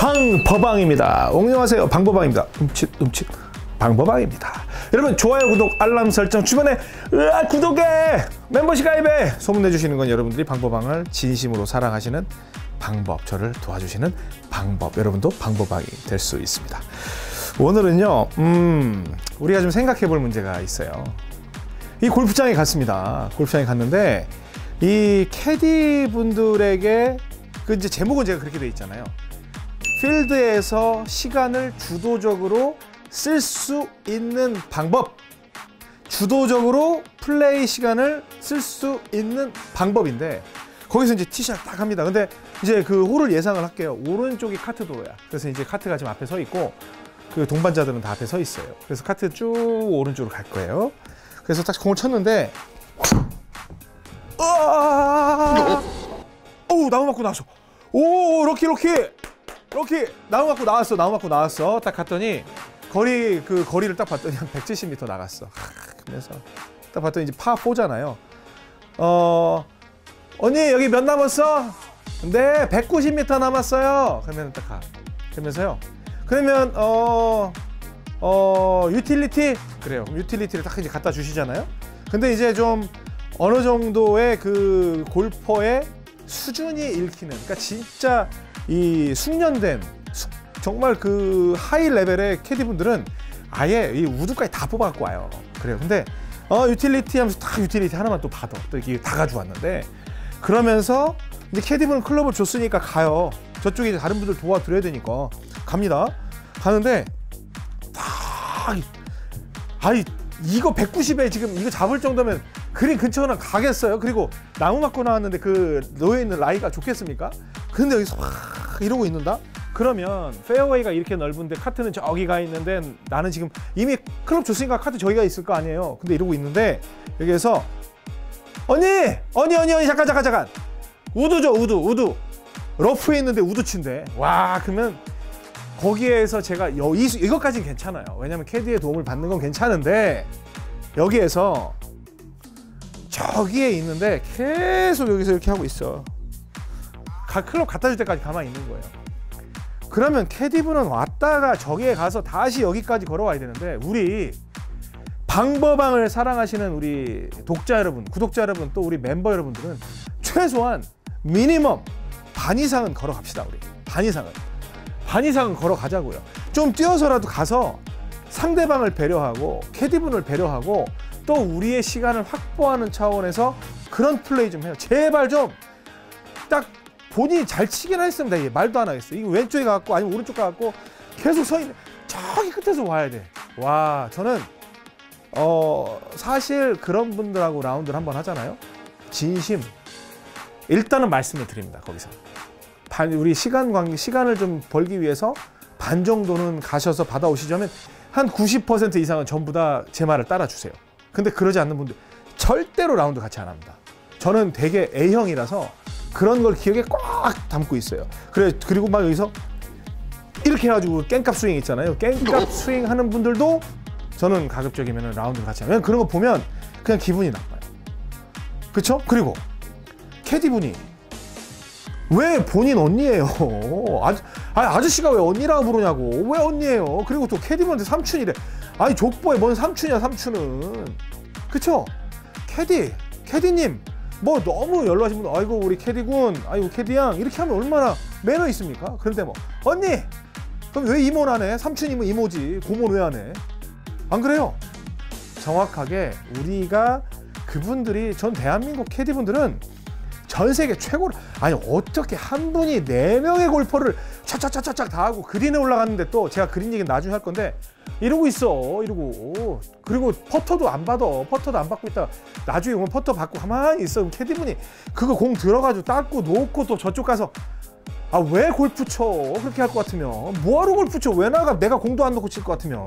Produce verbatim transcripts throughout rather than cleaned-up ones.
방법방입니다. 안녕하세요, 방법방입니다. 음칫 음칫 방법방입니다. 여러분, 좋아요, 구독, 알람 설정, 주변에 으아, 구독에 멤버십 가입에 소문내주시는 건 여러분들이 방법방을 진심으로 사랑하시는 방법, 저를 도와주시는 방법, 여러분도 방법방이 될 수 있습니다. 오늘은요, 음, 우리가 좀 생각해 볼 문제가 있어요. 이 골프장에 갔습니다. 골프장에 갔는데 이 캐디 분들에게 그 이제 제목은 제가 그렇게 돼 있잖아요. 필드에서 시간을 주도적으로 쓸 수 있는 방법, 주도적으로 플레이 시간을 쓸 수 있는 방법인데, 거기서 이제 티샷 딱 합니다. 근데 이제 그 홀을 예상을 할게요. 오른쪽이 카트 도로야. 그래서 이제 카트가 지금 앞에 서 있고 그 동반자들은 다 앞에 서 있어요. 그래서 카트 쭉 오른쪽으로 갈 거예요. 그래서 딱 공을 쳤는데, 으아! 오, 나무 맞고 나왔어. 오, 럭키 럭키 럭키 나무 맞고 나왔어. 나무 맞고 나왔어. 딱 갔더니 거리 그 거리를 딱 봤더니 한 백칠십 미터 나갔어. 그래서 딱 봤더니 이제 파 사잖아요. 어, 언니 여기 몇 남았어? 네, 백구십 미터 남았어요. 그러면 딱 가. 그러면서요. 그러면 어, 어 유틸리티 그래요. 그럼 유틸리티를 딱 이제 갖다 주시잖아요. 근데 이제 좀 어느 정도의 그 골퍼의 수준이 읽히는, 그러니까 진짜 이 숙련된 수, 정말 그 하이 레벨의 캐디분들은 아예 이 우드까지 다 뽑아갖고 와요. 그래요. 근데 어 유틸리티 하면서 딱 유틸리티 하나만 또 받아. 또 이렇게 다 가져왔는데, 그러면서 이제 캐디분은 클럽을 줬으니까 가요. 저쪽에 다른 분들 도와드려야 되니까 갑니다. 가는데 딱 아이 이거 백구십에 지금 이거 잡을 정도면 그린 근처는 가겠어요. 그리고 나무 맞고 나왔는데 그 놓여있는 라이가 좋겠습니까? 근데 여기서 확 이러고 있는다? 그러면 페어웨이가 이렇게 넓은데 카트는 저기 가 있는데 나는 지금 이미 클럽 줬으니까 카트 저기가 있을 거 아니에요. 근데 이러고 있는데 여기에서 언니! 언니 언니 언니 잠깐 잠깐 잠깐 우드죠, 우드 우드 러프에 있는데 우드 친대. 와, 그러면 거기에서 제가 여, 이, 이것까지는 괜찮아요. 왜냐면 캐디의 도움을 받는 건 괜찮은데, 여기에서 저기에 있는데 계속 여기서 이렇게 하고 있어. 가, 클럽 갖다 줄 때까지 가만히 있는 거예요. 그러면 캐디분은 왔다가 저기에 가서 다시 여기까지 걸어와야 되는데, 우리 방법방을 사랑하시는 우리 독자 여러분, 구독자 여러분, 또 우리 멤버 여러분들은 최소한 미니멈 반 이상은 걸어갑시다. 우리 반 이상은 반 이상은 걸어가자고요. 좀 뛰어서라도 가서 상대방을 배려하고 캐디분을 배려하고 또 우리의 시간을 확보하는 차원에서 그런 플레이 좀 해요. 제발 좀 딱 본인이 잘 치긴 했습니다. 이게 말도 안 하겠어. 이거 왼쪽에 가갖고 아니면 오른쪽 가갖고 계속 서 있는, 저기 끝에서 와야 돼. 와, 저는 어 사실 그런 분들하고 라운드를 한번 하잖아요. 진심 일단은 말씀을 드립니다. 거기서 반, 우리 시간 관계, 시간을 좀 벌기 위해서 반 정도는 가셔서 받아오시자면 한 구십 퍼센트 이상은 전부 다 제 말을 따라주세요. 근데 그러지 않는 분들 절대로 라운드 같이 안 합니다. 저는 되게 A형이라서 그런 걸 기억에 꽉 담고 있어요. 그래, 그리고 막 여기서 이렇게 해가지고 깽값 스윙 있잖아요. 깽값 스윙 하는 분들도 저는 가급적이면 라운드 같이 하면 그런 거 보면 그냥 기분이 나빠요. 그쵸? 그리고 캐디분이 왜 본인 언니예요? 아저, 아니, 아저씨가 왜 언니라고 부르냐고. 왜 언니예요? 그리고 또 캐디분한테 삼촌이래. 아니 족보에 뭔 삼촌이야, 삼촌은. 그쵸? 캐디, 캐디님 뭐 너무 연락하신 분, 아이고 우리 캐디군, 아이고 캐디양, 이렇게 하면 얼마나 매너 있습니까? 그런데 뭐 언니! 그럼 왜 이모는 안 해? 삼촌이면 이모지, 고모는 왜 안 해? 안 그래요? 정확하게 우리가 그분들이, 전 대한민국 캐디분들은 전 세계 최고로, 아니 어떻게 한 분이 네 명의 골퍼를 차차차차차 다 하고 그린에 올라갔는데, 또 제가 그린 얘기는 나중에 할 건데 이러고 있어, 이러고. 그리고 퍼터도 안 받아. 퍼터도 안 받고 있다가 나중에 오면 퍼터 받고 가만히 있어. 그럼 캐디분이 그거 공 들어가지고 닦고 놓고 또 저쪽 가서 아 왜 골프 쳐? 그렇게 할 것 같으면 뭐하러 골프 쳐? 왜 나가? 내가 공도 안 놓고 칠 것 같으면.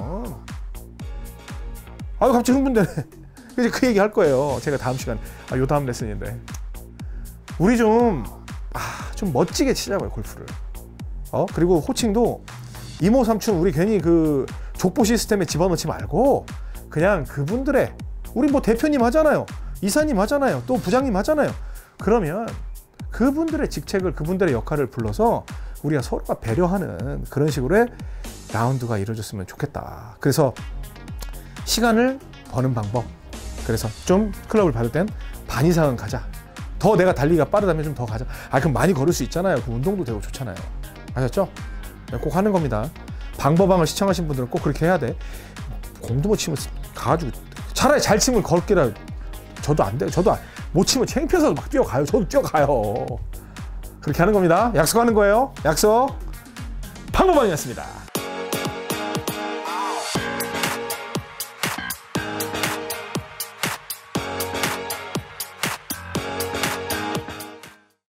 아유 갑자기 흥분되네. 이제 그 얘기 할 거예요. 제가 다음 시간, 아, 요 다음 레슨인데. 우리 좀, 아, 좀 멋지게 치자고요, 골프를. 어? 그리고 호칭도 이모, 삼촌, 우리 괜히 그 족보 시스템에 집어넣지 말고 그냥 그분들의, 우리 뭐 대표님 하잖아요. 이사님 하잖아요. 또 부장님 하잖아요. 그러면 그분들의 직책을, 그분들의 역할을 불러서 우리가 서로가 배려하는 그런 식으로의 라운드가 이루어졌으면 좋겠다. 그래서 시간을 버는 방법. 그래서 좀 클럽을 받을 땐 반 이상은 가자. 더 내가 달리기가 빠르다면 좀 더 가자. 아, 그럼 많이 걸을 수 있잖아요. 그 운동도 되고 좋잖아요. 아셨죠? 네, 꼭 하는 겁니다. 방법방을 시청하신 분들은 꼭 그렇게 해야 돼. 공도 못 치면 가가지고 차라리 잘 치면 걸기라. 저도 안 돼요. 저도 못 치면 창피해서 막 뛰어가요. 저도 뛰어가요. 그렇게 하는 겁니다. 약속하는 거예요. 약속. 방법방이었습니다.